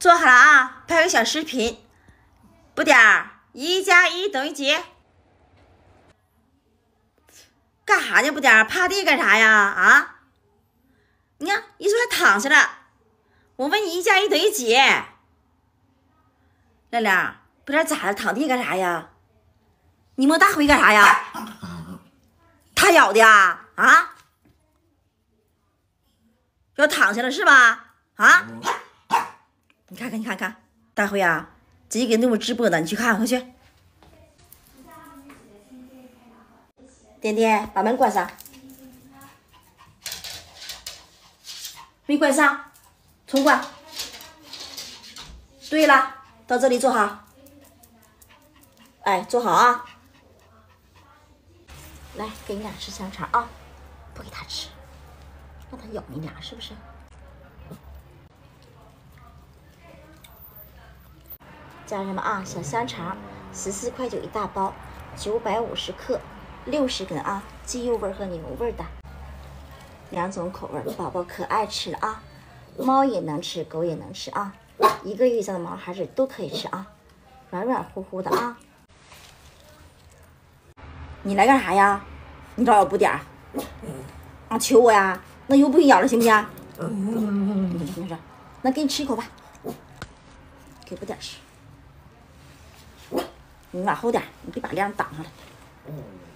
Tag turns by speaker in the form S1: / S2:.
S1: 做好了啊，拍个小视频。不点儿，1+1等于几？干啥呢？不点儿，趴地干啥呀？啊？你看，一说还躺下了。我问你，1+1等于几？亮亮，不点儿咋了？躺地干啥呀？你摸大灰干啥呀？他咬的呀？啊？要躺下了是吧？啊？你看看，你看看，大灰啊，自己给那么直播呢，你去看，快去。点点，把门关上。没关上，重关。对了，到这里坐好。哎，坐好啊。来，给你俩吃香肠啊，不给他吃，让他咬你俩是不是？家人们啊，小香肠14.9块一大包，950克，60根啊，鸡肉味和牛味的，2种口味，宝宝可爱吃了啊，猫也能吃，狗也能吃啊，1个月以上的毛孩子都可以吃啊，软软乎乎的啊。你来干啥呀？你找我不点儿啊？求我呀？那以后不给你咬了行不行？你说，那给你吃一口吧，给不点儿吃。你往后点，你别把亮挡上了。